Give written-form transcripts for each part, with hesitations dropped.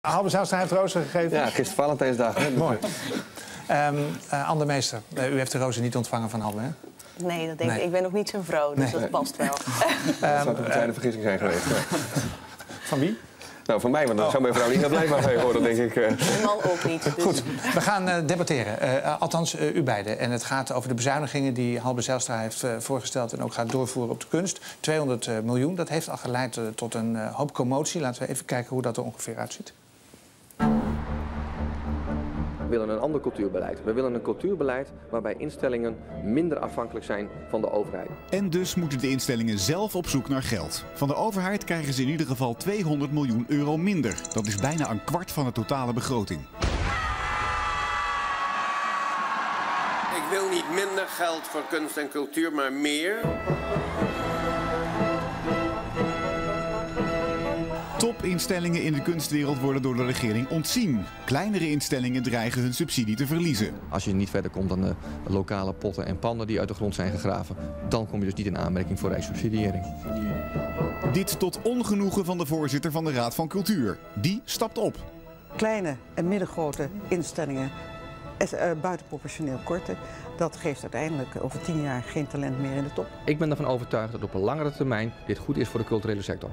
Halbe Zijlstra heeft rozen gegeven? Ja, gisteren Valentijnsdag. Hè? Mooi. Anne Meester, u heeft de rozen niet ontvangen van Halbe, hè? Nee, dat denk ik. Ik ben nog niet zo'n vrouw, dus dat past wel. Dat zou een kleine vergissing zijn geweest. Van wie? Nou, van mij, want dan zou mijn vrouw niet heel blij van horen, denk ik. Mijn man ook niet. Dus. Goed, we gaan debatteren. Althans, u beiden. En het gaat over de bezuinigingen die Halbe Zijlstra heeft voorgesteld... en ook gaat doorvoeren op de kunst. 200 miljoen, dat heeft al geleid tot een hoop commotie. Laten we even kijken hoe dat er ongeveer uitziet. We willen een ander cultuurbeleid. We willen een cultuurbeleid waarbij instellingen minder afhankelijk zijn van de overheid. En dus moeten de instellingen zelf op zoek naar geld. Van de overheid krijgen ze in ieder geval 200 miljoen euro minder. Dat is bijna een kwart van de totale begroting. Ik wil niet minder geld voor kunst en cultuur, maar meer. Topinstellingen in de kunstwereld worden door de regering ontzien. Kleinere instellingen dreigen hun subsidie te verliezen. Als je niet verder komt dan de lokale potten en pannen die uit de grond zijn gegraven, dan kom je dus niet in aanmerking voor rijkssubsidiëring. Dit tot ongenoegen van de voorzitter van de Raad van Cultuur. Die stapt op. Kleine en middengrote instellingen buitenproportioneel korten. Dat geeft uiteindelijk over 10 jaar geen talent meer in de top. Ik ben ervan overtuigd dat op een langere termijn dit goed is voor de culturele sector.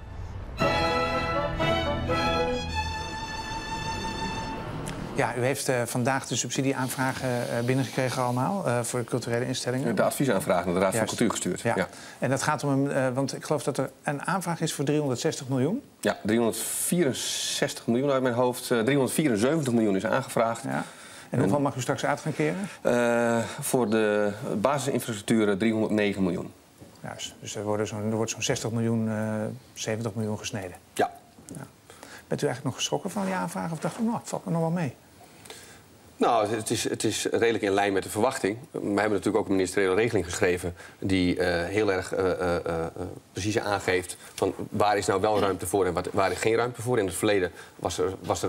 Ja, u heeft vandaag de subsidieaanvragen binnengekregen allemaal voor de culturele instellingen. De adviesaanvraag naar de Raad van Cultuur gestuurd. Ja. En dat gaat om want ik geloof dat er een aanvraag is voor 360 miljoen. Ja, 364 miljoen uit mijn hoofd. 374 miljoen is aangevraagd. Ja. En hoeveel mag u straks uit gaan keren? Voor de basisinfrastructuur 309 miljoen. Juist, dus er wordt zo'n 60 miljoen, 70 miljoen gesneden. Ja. Bent u eigenlijk nog geschrokken van die aanvraag of dacht u, nou, het valt me nog wel mee? Nou, het is redelijk in lijn met de verwachting. We hebben natuurlijk ook een ministeriële regeling geschreven die heel erg precies aangeeft van waar is nou wel ruimte voor en waar is geen ruimte voor. In het verleden was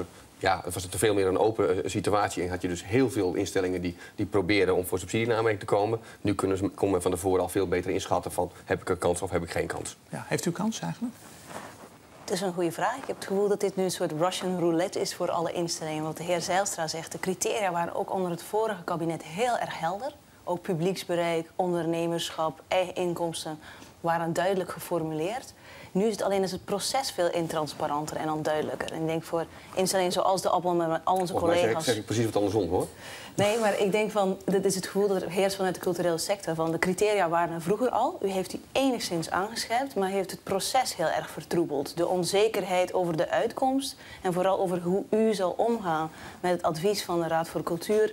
er te veel meer een open situatie en had je dus heel veel instellingen die proberen om voor subsidie in aanmerking te komen. Nu komen we van tevoren al veel beter inschatten van heb ik een kans of heb ik geen kans. Ja, heeft u kans eigenlijk? Het is een goede vraag. Ik heb het gevoel dat dit nu een soort Russian roulette is voor alle instellingen. Wat de heer Zijlstra zegt, de criteria waren ook onder het vorige kabinet heel erg helder. Ook publieksbereik, ondernemerschap, eigen inkomsten waren duidelijk geformuleerd. Nu is het alleen het proces veel intransparanter en onduidelijker. En ik denk voor instellingen zoals de Appel met al onze collega's... zeg ik precies wat andersom, hoor. Nee, maar ik denk van, dit is het gevoel dat er heerst vanuit de culturele sector. Van de criteria waren er vroeger al. U heeft die enigszins aangescherpt, maar heeft het proces heel erg vertroebeld. De onzekerheid over de uitkomst en vooral over hoe u zal omgaan met het advies van de Raad voor Cultuur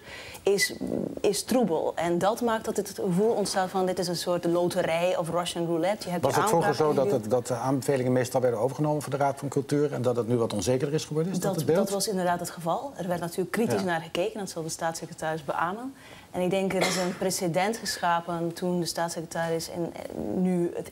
is troebel. En dat maakt dat het gevoel ontstaat van dit is een soort loterij of Russian roulette. Je hebt Was het vroeger zo dat de aanbevelingen meestal werden overgenomen voor de Raad van Cultuur en dat het nu wat onzekerder is geworden? Is dat het beeld? Dat was inderdaad het geval. Er werd natuurlijk kritisch naar gekeken, dat zal de staatssecretaris beamen. En ik denk er is een precedent geschapen toen de staatssecretaris nu de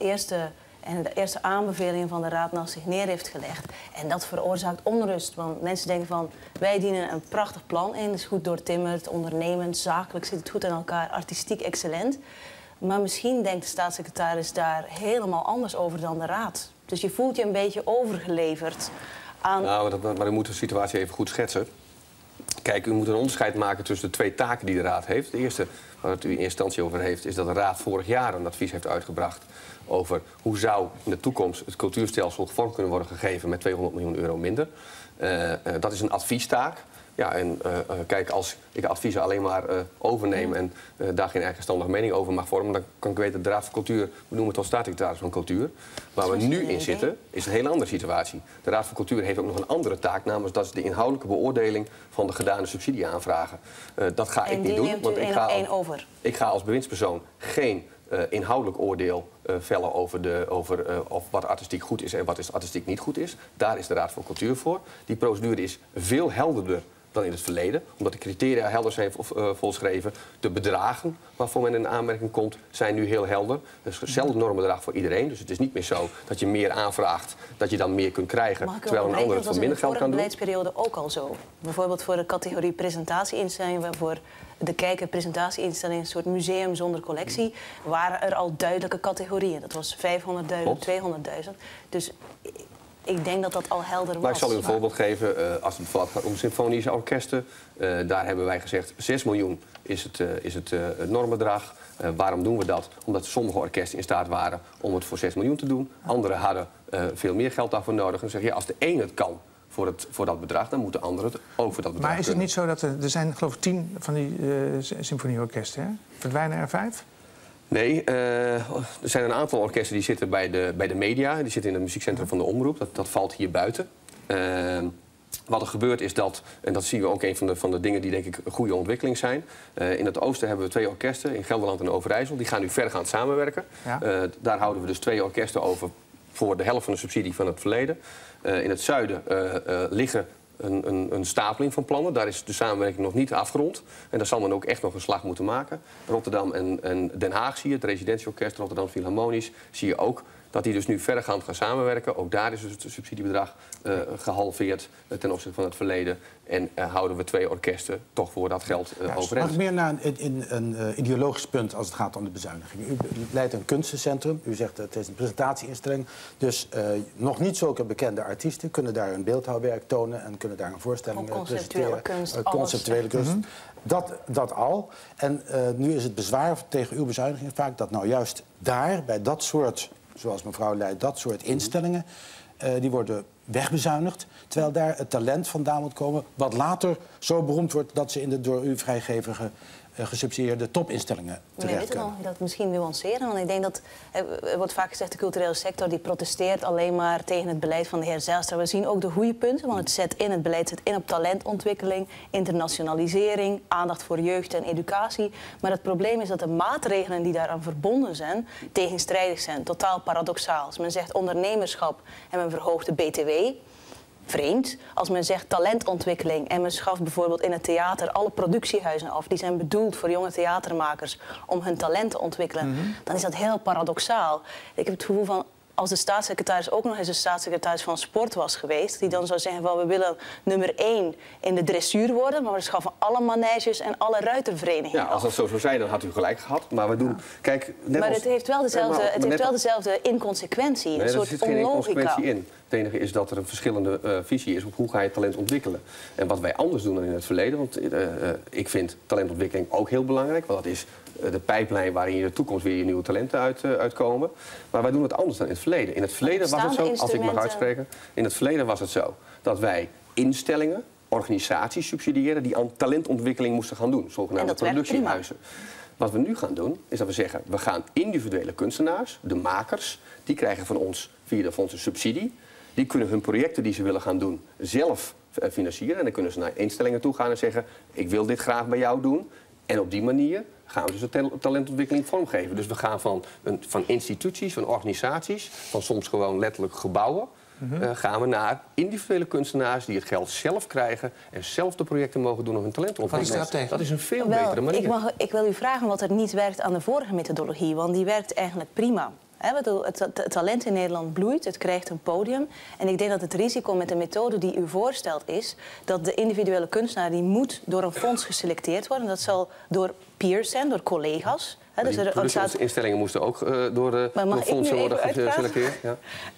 eerste aanbevelingen van de Raad naast zich neer heeft gelegd. En dat veroorzaakt onrust, want mensen denken van wij dienen een prachtig plan in, het is goed doortimmerd, ondernemend, zakelijk zit het goed in elkaar, artistiek excellent. Maar misschien denkt de staatssecretaris daar helemaal anders over dan de Raad. Dus je voelt je een beetje overgeleverd aan... Nou, maar u moet de situatie even goed schetsen. Kijk, u moet een onderscheid maken tussen de twee taken die de Raad heeft. De eerste, waar het u in eerste instantie over heeft, is dat de Raad vorig jaar een advies heeft uitgebracht over hoe zou in de toekomst het cultuurstelsel vorm kunnen worden gegeven met 200 miljoen euro minder. Dat is een adviestaak. Ja, en kijk, als ik adviezen alleen maar overneem en daar geen eigenstandige mening over mag vormen, dan kan ik weten dat de Raad van Cultuur, we noemen het al staatssecretaris van Cultuur. Waar we nu in zitten, is een hele andere situatie. De Raad van Cultuur heeft ook nog een andere taak, namelijk dat is de inhoudelijke beoordeling van de gedane subsidieaanvragen. Dat ga ik niet doen, want ik ga als bewindspersoon geen inhoudelijk oordeel vellen over of wat artistiek goed is en wat artistiek niet goed is. Daar is de Raad voor Cultuur voor. Die procedure is veel helderder dan in het verleden, omdat de criteria helder zijn volschreven. De bedragen waarvoor men in aanmerking komt zijn nu heel helder. Dus hetzelfde normbedrag voor iedereen. Dus het is niet meer zo dat je meer aanvraagt, dat je dan meer kunt krijgen, terwijl een ander het voor minder geld kan doen. Dat was in de vorige beleidsperiode ook al zo. Bijvoorbeeld voor de categorie presentatieinstellingen, waarvoor de kijker presentatieinstellingen, een soort museum zonder collectie, waren er al duidelijke categorieën. Dat was 500.000, 200.000. Dus Ik denk dat dat al helder was. Maar ik zal u een voorbeeld geven. Als het bijvoorbeeld gaat om symfonische orkesten. Daar hebben wij gezegd 6 miljoen is het normbedrag. Waarom doen we dat? Omdat sommige orkesten in staat waren om het voor 6 miljoen te doen. Anderen hadden veel meer geld daarvoor nodig. En dan zeg je, als de een het kan voor dat bedrag, dan moeten anderen het ook voor dat bedrag Maar is het kunnen. niet zo dat er zijn, geloof ik, 10 van die symfonieorkesten, hè? Verdwijnen er 5? Nee, er zijn een aantal orkesten die zitten bij de media. Die zitten in het muziekcentrum van de Omroep. Dat valt hier buiten. Wat er gebeurt is dat, en dat zien we ook een van de dingen die denk ik een goede ontwikkeling zijn. In het oosten hebben we 2 orkesten, in Gelderland en Overijssel. Die gaan nu vergaand samenwerken. Ja. Daar houden we dus 2 orkesten over voor de helft van de subsidie van het verleden. In het zuiden liggen een stapeling van plannen. Daar is de samenwerking nog niet afgerond. En daar zal men ook echt nog een slag moeten maken. Rotterdam en Den Haag zie je, het residentieorkest Rotterdam Philharmonisch, zie je ook dat die dus nu verregaand gaan samenwerken. Ook daar is dus het subsidiebedrag gehalveerd ten opzichte van het verleden. En houden we 2 orkesten toch voor dat geld overeind. Mag ik meer naar een ideologisch punt als het gaat om de bezuiniging? U leidt een kunstencentrum. U zegt het is een presentatieinstelling. Dus nog niet zulke bekende artiesten kunnen daar hun beeldhouwwerk tonen en kunnen daar een voorstelling presenteren. Conceptuele kunst. Dat al. En nu is het bezwaar tegen uw bezuiniging vaak dat nou juist daar, bij dat soort, zoals mevrouw leidt, dat soort instellingen, die worden wegbezuinigd. Terwijl daar het talent vandaan moet komen, wat later zo beroemd wordt dat ze in de door u vrijgevige gesubsidieerde topinstellingen terecht kunnen. Meneer dat misschien nuanceren, want ik denk dat er wordt vaak gezegd de culturele sector die protesteert alleen maar tegen het beleid van de heer Zijlstra. We zien ook de goede punten, want het beleid zet in op talentontwikkeling, internationalisering, aandacht voor jeugd en educatie. Maar het probleem is dat de maatregelen die daaraan verbonden zijn tegenstrijdig zijn, totaal paradoxaal. Als men zegt ondernemerschap en men verhoogt de BTW, vreemd. Als men zegt talentontwikkeling en men schaft bijvoorbeeld in het theater alle productiehuizen af die zijn bedoeld voor jonge theatermakers om hun talent te ontwikkelen, dan is dat heel paradoxaal. Ik heb het gevoel van, als de staatssecretaris ook nog eens de staatssecretaris van Sport was geweest, die dan zou zeggen van we willen nummer 1 in de dressuur worden, maar we schaffen alle maneges en alle ruiterverenigingen. Ja, als dat zo zou zijn, dan had u gelijk gehad. Maar we doen, kijk, net maar als, het heeft wel dezelfde inconsequentie, nee, een soort er zit geen onlogica. inconsequentie in. Het enige is dat er een verschillende visie is op hoe ga je talent ontwikkelen. En wat wij anders doen dan in het verleden, want ik vind talentontwikkeling ook heel belangrijk, want dat is de pijplijn waarin in de toekomst weer je nieuwe talenten uitkomen. Maar wij doen het anders dan in het verleden. In het verleden was het zo, als ik mag uitspreken, in het verleden was het zo dat wij instellingen, organisaties subsidiëren die aan talentontwikkeling moesten gaan doen, zogenaamde productiehuizen. Wat we nu gaan doen, is dat we zeggen, we gaan individuele kunstenaars, de makers, die krijgen van ons via de fondsen subsidie. Die kunnen hun projecten die ze willen gaan doen zelf financieren. En dan kunnen ze naar instellingen toe gaan en zeggen, ik wil dit graag bij jou doen. En op die manier gaan we dus de talentontwikkeling vormgeven. Dus we gaan van instituties, van organisaties, van soms gewoon letterlijk gebouwen, gaan we naar individuele kunstenaars die het geld zelf krijgen en zelf de projecten mogen doen om hun talent te ontwikkelen. Dat is een veel betere manier. Ik wil u vragen wat er niet werkt aan de vorige methodologie, want die werkt eigenlijk prima. Het talent in Nederland bloeit, het krijgt een podium. En ik denk dat het risico met de methode die u voorstelt is dat de individuele kunstenaar die moet door een fonds geselecteerd worden. Dat zal door peers zijn, door collega's. Dus instellingen moesten ook door fondsen worden geselecteerd. Ja.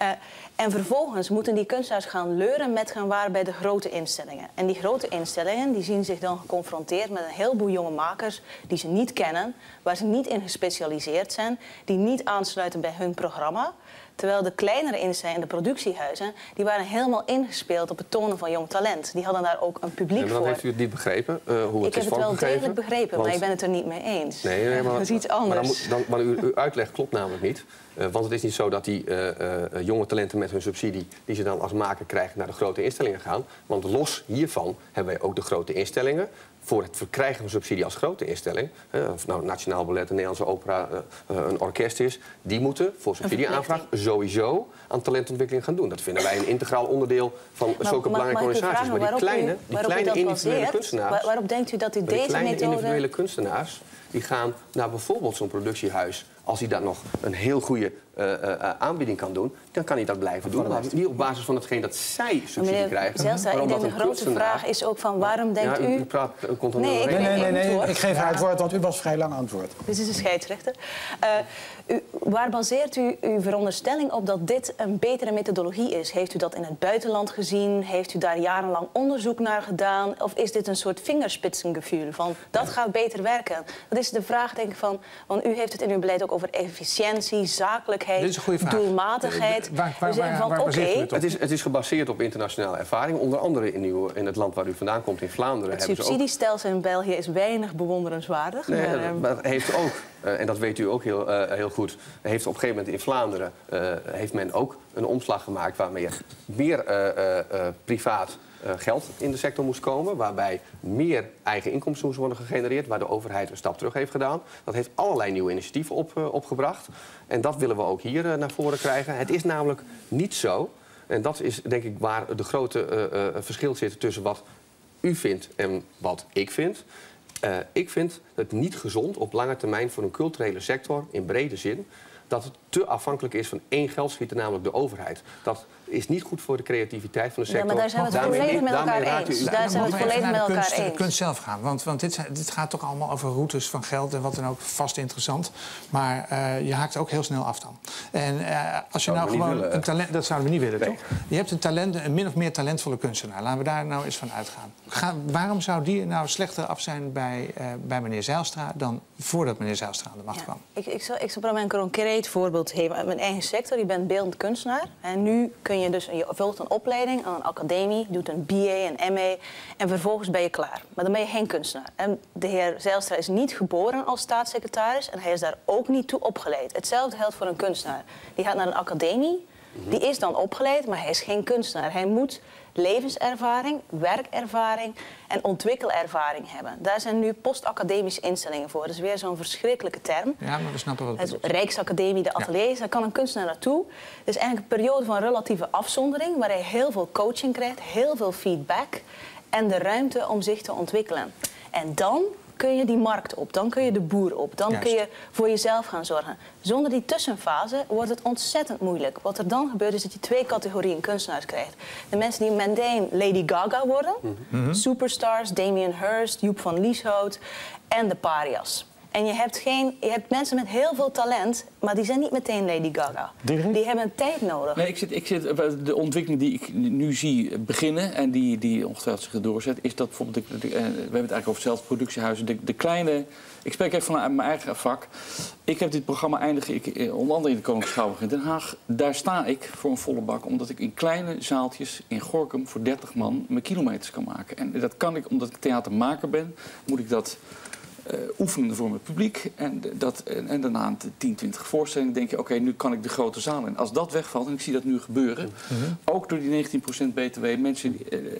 En vervolgens moeten die kunstenaars gaan leuren met gaan waar bij de grote instellingen. En die grote instellingen die zien zich dan geconfronteerd met een heleboel jonge makers die ze niet kennen, waar ze niet in gespecialiseerd zijn, die niet aansluiten bij hun programma. Terwijl de kleinere instellingen, de productiehuizen, die waren helemaal ingespeeld op het tonen van jong talent. Die hadden daar ook een publiek voor. Dan heeft u het niet begrepen hoe het is vormgegeven? Ik heb het wel degelijk begrepen, maar ik ben het er niet mee eens. Nee, maar, dat is iets anders. Maar uw uitleg klopt namelijk niet. Want het is niet zo dat die jonge talenten met hun subsidie, die ze dan als maker krijgen, naar de grote instellingen gaan. Want los hiervan hebben wij ook de grote instellingen. Voor het verkrijgen van subsidie als grote instelling, of nou Nationaal Ballet, de Nederlandse Opera, een orkest is, die moeten voor subsidieaanvraag sowieso aan talentontwikkeling gaan doen. Dat vinden wij een integraal onderdeel van zulke belangrijke organisaties. Maar die kleine individuele kunstenaars, waarop denkt u dat u deze kleine methode... individuele kunstenaars, die gaan naar bijvoorbeeld zo'n productiehuis, als die daar nog een heel goede aanbieding kan doen, dan kan hij dat blijven doen. Maar niet op basis van hetgeen dat zij subsidie krijgen. Zijlstra, ik denk de grote vraag is ook van waarom denkt u... U praat continu Nee, ik geef haar het woord, want u was vrij lang aan het woord. Dit is een scheidsrechter. Waar baseert u uw veronderstelling op dat dit een betere methodologie is? Heeft u dat in het buitenland gezien? Heeft u daar jarenlang onderzoek naar gedaan? Of is dit een soort vingerspitsengevoel van dat gaat beter werken? Dat is de vraag, denk ik, van... Want u heeft het in uw beleid ook over efficiëntie, zakelijkheid, dit is een goede vraag. Doelmatigheid. Het is gebaseerd op internationale ervaring. Onder andere in het land waar u vandaan komt, in Vlaanderen. Het subsidiestelsel in België is weinig bewonderenswaardig. Nee, maar het heeft ook, en dat weet u ook heel goed... heeft op een gegeven moment in Vlaanderen heeft men ook een omslag gemaakt... waarmee er meer privaat geld in de sector moest komen... waarbij meer eigen inkomsten moest worden gegenereerd... waar de overheid een stap terug heeft gedaan. Dat heeft allerlei nieuwe initiatieven opgebracht. En dat willen we ook hier naar voren krijgen. Het is namelijk niet zo... en dat is denk ik waar de grote verschil zit tussen wat u vindt en wat ik vind... Ik vind het niet gezond op lange termijn voor een culturele sector in brede zin... dat het te afhankelijk is van één geldschieter, namelijk de overheid. Dat is niet goed voor de creativiteit van de sector. Ja, maar daar zijn we het volledig met elkaar eens. Daar zijn we het volledig met elkaar eens. De kunst zelf gaan. Want dit gaat toch allemaal over routes van geld en wat dan ook, vast interessant. Maar je haakt ook heel snel af dan. En als je nou gewoon een talent... Dat zouden we niet willen, toch? Je hebt een min of meer talentvolle kunstenaar. Laten we daar nou eens van uitgaan. Waarom zou die nou slechter af zijn bij meneer Zijlstra... dan voordat meneer Zijlstra aan de macht kwam? Ik zal proberen een concreet voorbeeld te geven uit mijn eigen sector. Je bent beeldend kunstenaar. En nu kun je dus... Je volgt een opleiding aan een academie, doet een BA, een MA... en vervolgens ben je klaar. Maar dan ben je geen kunstenaar. En de heer Zijlstra is niet geboren als staatssecretaris... en hij is daar ook niet toe opgeleid. Hetzelfde geldt voor een kunstenaar. Die gaat naar een academie, die is dan opgeleid... maar hij is geen kunstenaar. Hij moet levenservaring, werkervaring en ontwikkelervaring hebben. Daar zijn nu postacademische instellingen voor. Dat is weer zo'n verschrikkelijke term. Ja, maar we snappen wat het is. Rijksacademie, de ateliers, daar kan een kunstenaar naartoe. Het is eigenlijk een periode van relatieve afzondering... waar hij heel veel coaching krijgt, heel veel feedback... en de ruimte om zich te ontwikkelen. En dan kun je die markt op, dan kun je de boer op... dan kun je voor jezelf gaan zorgen. Zonder die tussenfase wordt het ontzettend moeilijk. Wat er dan gebeurt is dat je 2 categorieën kunstenaars krijgt. De mensen die mundane Lady Gaga worden... superstars, Damien Hirst, Joep van Lieshout en de parias. En je hebt mensen met heel veel talent, maar die zijn niet meteen Lady Gaga. Die hebben tijd nodig. Nee, de ontwikkeling die ik nu zie beginnen en die ongetwijfeld zich doorzet, is dat bijvoorbeeld, we hebben het eigenlijk over zelfproductiehuizen, de kleine... Ik spreek even vanuit mijn eigen vak. Ik heb dit programma onder andere in de Koninklijke Schouwburg in Den Haag. Daar sta ik voor een volle bak, omdat ik in kleine zaaltjes in Gorinchem voor 30 man mijn kilometers kan maken. En dat kan ik, omdat ik theatermaker ben, moet ik dat... oefenen voor mijn publiek. En daarna 10, 20 voorstellingen denk je... oké, nu kan ik de grote zaal in. Als dat wegvalt, en ik zie dat nu gebeuren... ook door die 19% BTW, mensen...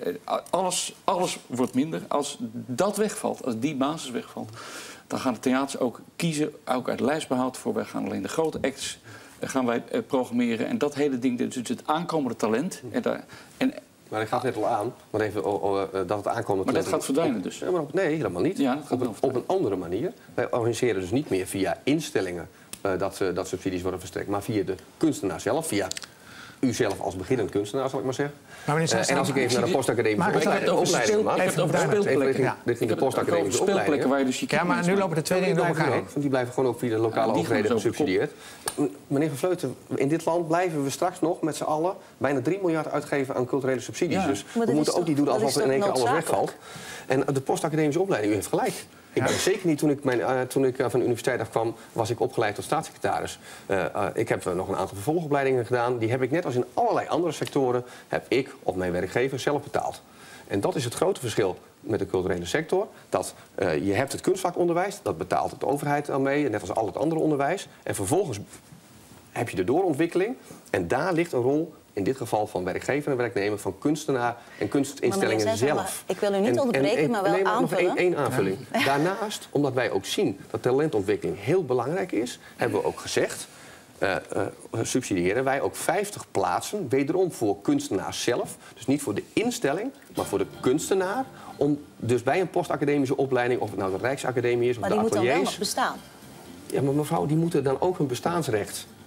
alles wordt minder. Als dat wegvalt, als die basis wegvalt... dan gaan de theaters ook kiezen, ook uit lijstbehoud... voor wij gaan alleen de grote acts gaan wij programmeren. En dat hele ding, dus het aankomende talent... Maar ik gaf net al aan, maar even dat het aankomende... Maar dat gaat verdwijnen dus? Nee, helemaal niet. Ja, op een andere manier. Wij organiseren dus niet meer via instellingen dat subsidies worden verstrekt... maar via de kunstenaar zelf, via u zelf als beginnend kunstenaar, zal ik maar zeggen. Maar en als ik even naar de postacademische opleiding maak... Richting de postacademische opleiding. Ja, maar nu lopen de twee dingen door elkaar heen. Die blijven gewoon ook via de lokale overheden gesubsidieerd. Meneer Van Vleuten, in dit land blijven we straks nog met z'n allen... bijna 3 miljard uitgeven aan culturele subsidies. Ja. Dus we moeten ook niet doen alsof er in één keer alles wegvalt. En de postacademische opleiding, u heeft gelijk. Ik ben zeker niet, toen ik van de universiteit afkwam, was ik opgeleid tot staatssecretaris. Ik heb nog een aantal vervolgopleidingen gedaan. Die heb ik net als in allerlei andere sectoren, heb ik of mijn werkgever zelf betaald. En dat is het grote verschil met de culturele sector. Dat je hebt het kunstvakonderwijs, dat betaalt de overheid aan mee, net als al het andere onderwijs. En vervolgens heb je de doorontwikkeling. En daar ligt een rol, in dit geval van werkgever en werknemer, van kunstenaar en kunstinstellingen zelf. Ik wil u niet onderbreken, maar wel aanvullen. Nog één aanvulling. Ja. Daarnaast, omdat wij ook zien dat talentontwikkeling heel belangrijk is, hebben we ook gezegd, subsidiëren wij ook 50 plaatsen, wederom voor kunstenaars zelf. Dus niet voor de instelling, maar voor de kunstenaar. Om dus bij een postacademische opleiding, of het nou de Rijksacademie is of de ateliers... Maar die moeten dan wel nog bestaan. Ja, maar mevrouw, die moeten dan ook hun bestaansrecht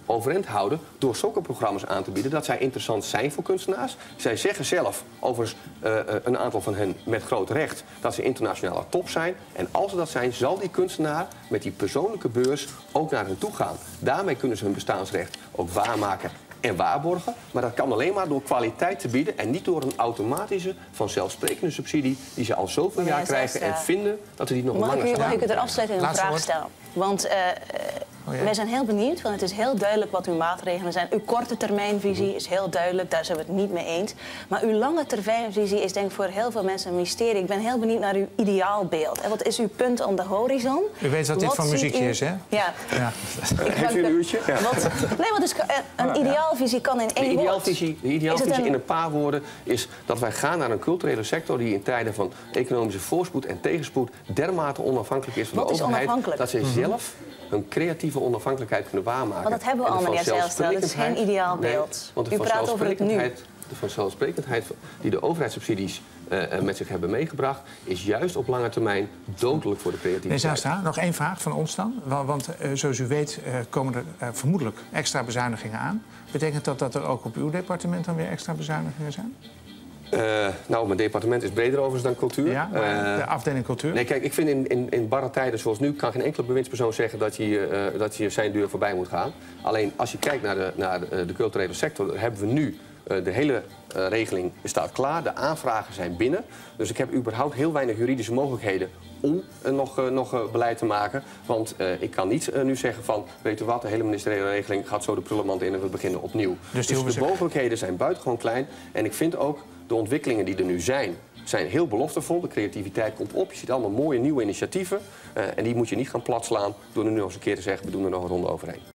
overeind houden door zulke programma's aan te bieden dat zij interessant zijn voor kunstenaars. Zij zeggen zelf, overigens een aantal van hen met groot recht, dat ze internationale top zijn. En als ze dat zijn, zal die kunstenaar met die persoonlijke beurs ook naar hen toe gaan. Daarmee kunnen ze hun bestaansrecht ook waarmaken en waarborgen. Maar dat kan alleen maar door kwaliteit te bieden en niet door een automatische, vanzelfsprekende subsidie die ze al zoveel jaar krijgen en vinden dat ze die nog langer zijn. Mag ik het er afsluiten en een vraag stellen? Want wij zijn heel benieuwd, want het is heel duidelijk wat uw maatregelen zijn. Uw korte termijnvisie is heel duidelijk, daar zijn we het niet mee eens. Maar uw lange termijnvisie is denk ik voor heel veel mensen een mysterie. Ik ben heel benieuwd naar uw ideaalbeeld. En wat is uw punt aan de horizon? U weet wat dit voor muziekje is, hè? Ja. Heeft u een uurtje? Ja. Nee, want een ideaalvisie kan in één woord. De ideaalvisie in een paar woorden is dat wij gaan naar een culturele sector die in tijden van economische voorspoed en tegenspoed dermate onafhankelijk is van de overheid, dat ze zelf hun creatieve onafhankelijkheid kunnen waarmaken. Maar dat hebben we al, meneer Zijlstra. Dat is geen ideaal beeld. Want U praat over het nu. De vanzelfsprekendheid die de overheidssubsidies met zich hebben meegebracht, is juist op lange termijn dodelijk voor de creativiteit. Meneer Zijlstra, nog één vraag van ons dan. Want zoals u weet komen er vermoedelijk extra bezuinigingen aan. Betekent dat er ook op uw departement dan weer extra bezuinigingen zijn? Nou, mijn departement is breder overigens dan cultuur. Ja, maar de afdeling cultuur? Nee, kijk, ik vind in barre tijden zoals nu kan geen enkele bewindspersoon zeggen dat je zijn deur voorbij moet gaan. Alleen als je kijkt naar de culturele sector, hebben we nu de hele regeling staat klaar, de aanvragen zijn binnen. Dus ik heb überhaupt heel weinig juridische mogelijkheden om nog beleid te maken. Want ik kan niet nu zeggen van, weet u wat, de hele ministeriële regeling gaat zo de prullenmand in en we beginnen opnieuw. Dus de mogelijkheden zijn buitengewoon klein. En ik vind ook de ontwikkelingen die er nu zijn heel beloftevol. De creativiteit komt op. Je ziet allemaal mooie nieuwe initiatieven. En die moet je niet gaan platslaan door er nu nog eens een keer te zeggen, we doen er nog een ronde overheen.